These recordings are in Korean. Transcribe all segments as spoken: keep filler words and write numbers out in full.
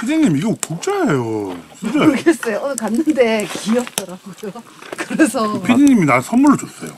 피디님 이거 국자예요. 진짜. 모르겠어요. 오늘 갔는데 귀엽더라고요. 그래서 피디님이 나 선물로 줬어요.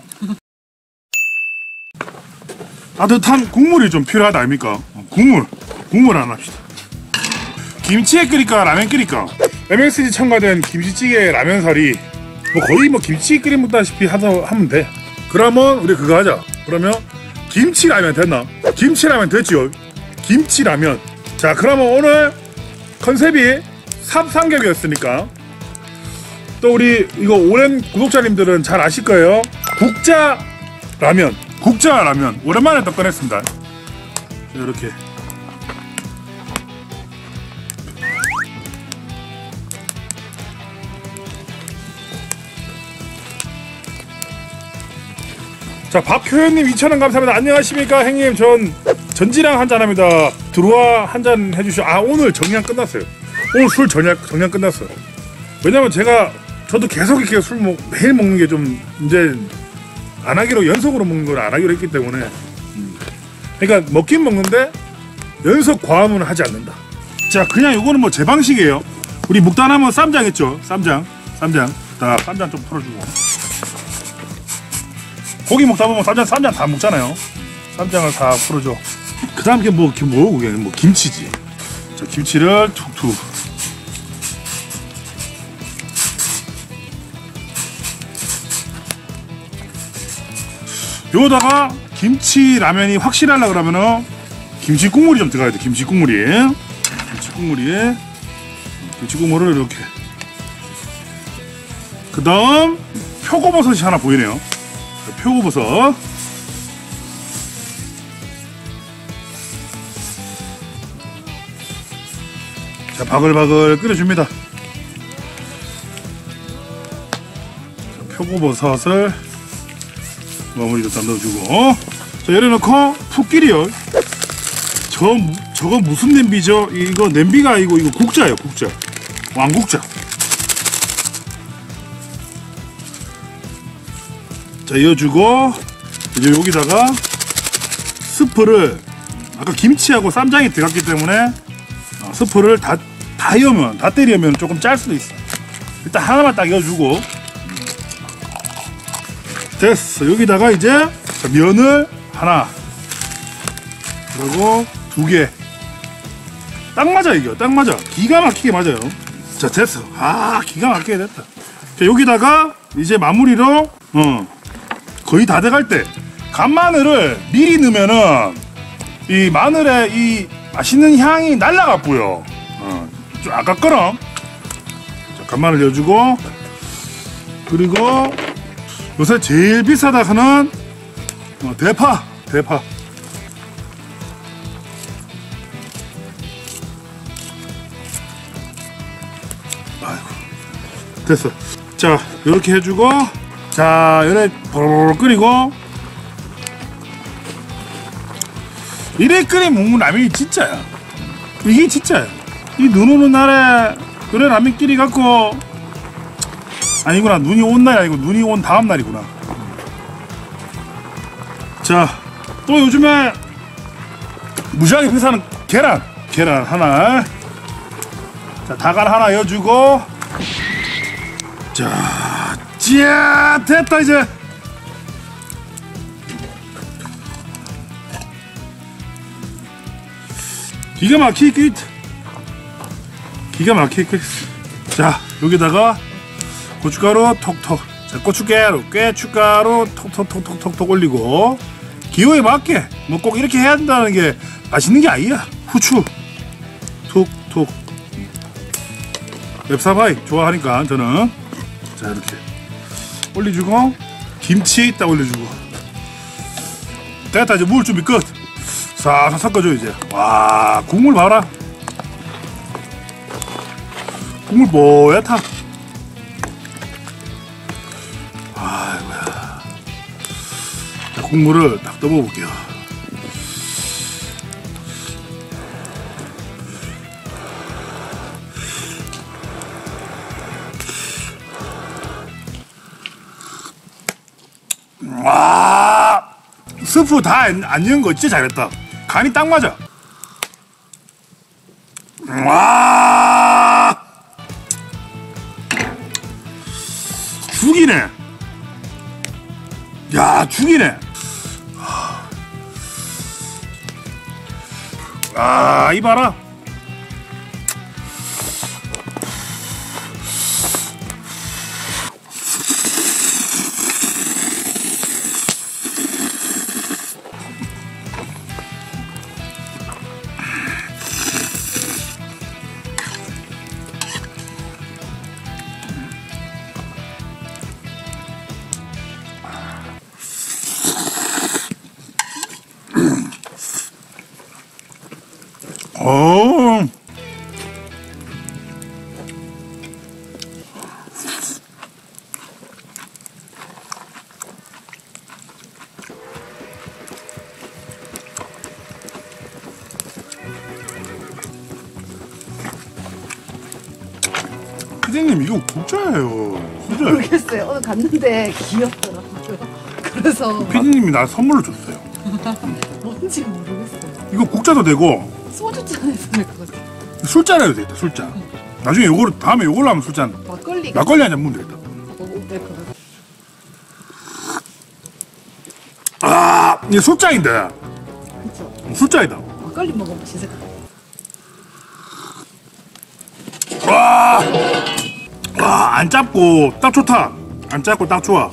따뜻한 국물이 좀 필요하다 아닙니까? 국물, 국물 하나 합시다. 김치에 끓일까 라면 끓일까? 엠엑스지 첨가된 김치찌개 라면사리 뭐 거의 뭐 김치 끓여 먹다시피 하다 하면 돼. 그러면 우리 그거 하자. 그러면 김치라면 됐나? 김치라면 됐지요. 김치라면. 자 그러면 오늘 컨셉이 삽삼겹이었으니까 또 우리 이거 오랜 구독자님들은 잘 아실 거예요. 국자 라면, 국자 라면 오랜만에 또 꺼냈습니다. 이렇게 자 박효연님 이천 원 감사합니다. 안녕하십니까 형님. 전 전지랑 한잔합니다. 들어와 한잔 해주시오. 아 오늘 정량 끝났어요. 오늘 술 정량, 정량 끝났어요. 왜냐면 제가 저도 계속 이렇게 술 먹, 매일 먹는 게 좀 이제 안 하기로 연속으로 먹는 걸 안 하기로 했기 때문에 그러니까 먹긴 먹는데 연속 과음은 하지 않는다. 자 그냥 이거는 뭐 제 방식이에요. 우리 묵다나면 쌈장 했죠. 쌈장 쌈장 다 쌈장 좀 풀어주고 고기 먹다 보면 쌈장 쌈장 다 먹잖아요. 쌈장을 다 풀어줘. 그 다음 게 뭐, 뭐, 그게 뭐, 김치지. 자, 김치를 툭툭. 요다가 김치 라면이 확실하려 그러면은 김치 국물이 좀 들어가야 돼. 김치 국물이. 김치 국물이. 김치 국물을 이렇게. 그 다음, 표고버섯이 하나 보이네요. 표고버섯. 자, 바글바글 끓여줍니다. 자, 표고버섯을 마무리도 다 넣어주고. 자, 열어놓고 푹 끓여. 저, 저거 무슨 냄비죠? 이거 냄비가 아니고 이거 국자예요, 국자. 왕국자. 자, 이어주고 이제 여기다가 스프를 아까 김치하고 쌈장이 들어갔기 때문에 스프를 다, 다 이으면 다 때리면 조금 짤 수도 있어. 일단 하나만 딱 이어주고 됐어. 여기다가 이제 면을 하나 그리고 두 개 딱 맞아. 이거 딱 맞아. 기가 막히게 맞아요. 자 됐어. 아 기가 막히게 됐다. 자, 여기다가 이제 마무리로 어 거의 다 돼갈 때 간마늘을 미리 넣으면은 이 마늘의 이 맛있는 향이 날라갔고요. 어, 좀 아깝거럼. 자, 간마늘 넣어주고 그리고 요새 제일 비싸다 하는 어, 대파, 대파. 아이고 됐어. 자 이렇게 해주고 자 이래 보르르 끓이고 이래 끓인 먹는 라면이 진짜야. 이게 진짜야. 이 눈 오는 날에 그래 라면끼리 갖고 아니구나. 눈이 온 날이 아니고 눈이 온 다음 날이구나. 자 또 요즘에 무지하게 비싸는 계란 계란 하나. 자 다간 하나 넣어주고 자 찌야 됐다. 이제 기가 막히게 끝. 기가 막히게 끝. 자 여기다가 고춧가루 톡톡. 자 고춧가루 깨춧가루 톡톡톡톡톡 올리고 기호에 맞게 뭐 꼭 이렇게 해야 된다는 게 맛있는 게 아니야. 후추 톡톡. 맵사바이 좋아하니까 저는 자 이렇게 올려주고 김치 딱 올려주고 됐다. 이제 물 준비 끝. 싹 섞어줘. 이제 와 국물 봐라. 국물 뽀얗다. 아이고야. 자 국물을 딱 떠먹어볼게요. 와 스프 다 안 넣은 거 진짜 잘했다. 간이 딱 맞아. 와 죽이네. 야, 죽이네. 아, 이봐라. 어. 피디님 이거 국자예요. 국자. 모르겠어요. 오늘 갔는데 귀엽더라고요. 그래서 피디님이 나 선물로 줬어요. 뭔지 모르겠어요. 이거 국자도 되고 소주잔에서 낼 것 같아요. 술잔 해도 되겠다. 술잔. 나중에 요거를 다음에 요걸로 하면 술잔. 막걸리 막걸리 한 잔 먹으면 되겠다. 낼것 같아요. 아, 이게 술잔인데. 그쵸? 술잔이다. 막걸리 먹으면 진짜 와, 와, 안 짭고 딱 좋다. 안 짭고 딱 좋아.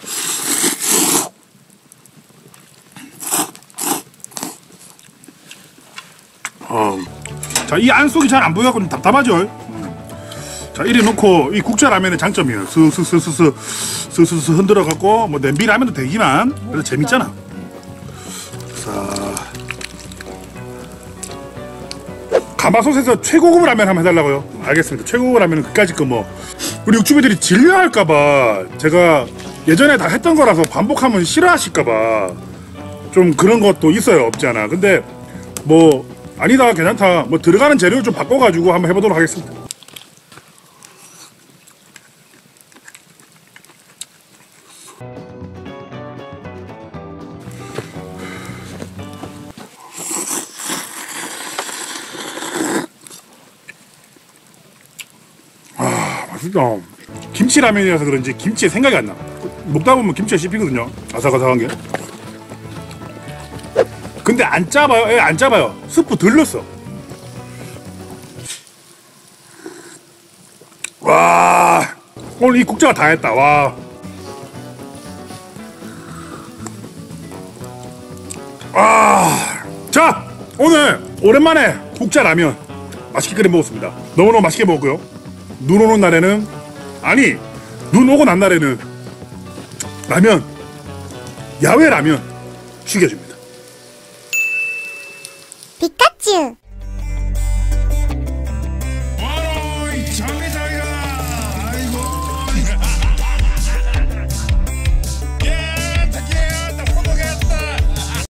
어, 자, 이 안 속이 잘 안 보여갖고 좀 답답하죠. 음. 자, 이래 놓고 이 국자 라면의 장점이에요. 스스스스스 스스스 흔들어 갖고 뭐 냄비 라면도 되기만. 그래서 재밌잖아. 자, 가마솥에서 최고급 라면 한번 해달라고요? 알겠습니다. 최고급 라면은 그까짓 거 뭐 우리 육주비들이 질려할까봐 제가 예전에 다 했던 거라서 반복하면 싫어하실까봐 좀 그런 것도 있어요. 없지 않아. 근데 뭐 아니다 괜찮다 뭐 들어가는 재료를 좀 바꿔가지고 한번 해보도록 하겠습니다. 아, 맛있다. 김치라면이라서 그런지 김치에 생각이 안 나. 먹다 보면 김치가 씹히거든요. 아삭아삭한 게. 근데 안 짜봐요. 예, 안 짜봐요. 스프 덜 넣었어. 와, 오늘 이 국자가 다 했다. 와. 아, 자, 오늘 오랜만에 국자 라면 맛있게 끓여 먹었습니다. 너무너무 맛있게 먹었고요. 눈 오는 날에는, 아니, 눈 오고 난 날에는 라면, 야외 라면 죽여줍니다. 피카츄